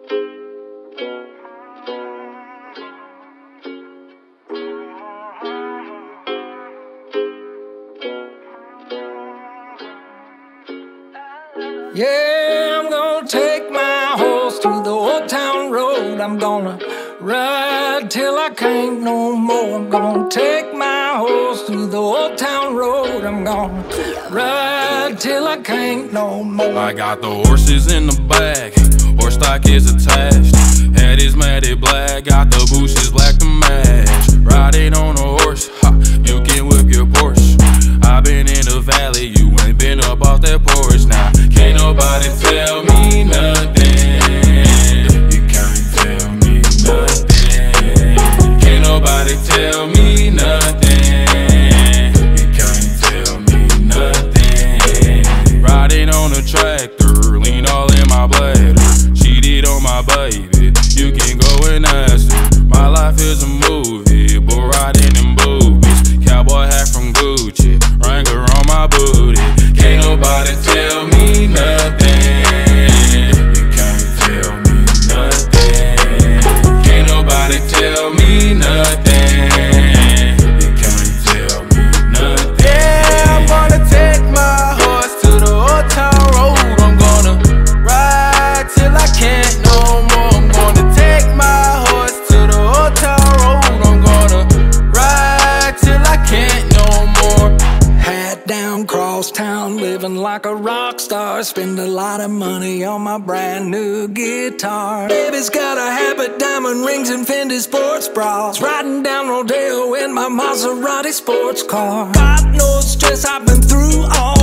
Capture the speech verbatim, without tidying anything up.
Yeah, I'm gonna take my horse to the old town road. I'm gonna ride till I can't no more. I'm gonna take my horse to the old town road. I'm gonna ride till I can't no more. I got the horses in the back, horse stock is attached. Head is matted black, got the bushes black to match. Riding on a horse, ha, you can whip your Porsche. I been in the valley, you ain't been up off that porch. Now, can't nobody tell me nothing. You can't tell me nothing. Can't nobody tell me nothing. You can't tell me nothing. Riding on a tractor, lean all in my bladder. Cheated on my baby, you can go and ask her. My life is a movie, but riding in boobies. Cowboy hat from Gucci, Wrangler on my booty. Can't nobody tell me nothing. You can't tell me nothing. Can't nobody tell me nothing. You can't tell me nothing. Yeah, I'm gonna take my horse to the old town road. I'm gonna ride till I can't no more. I'm gonna take my horse to the old town road. I'm gonna ride till I can't no more. Hat down, cross town, living like a rock star. Spend a lot of money on my brand new guitar. Baby's got a habit, diamond rings and Fendi sports bras. Riding down Rodeo in my Maserati sports car. Got no stress, I've been through all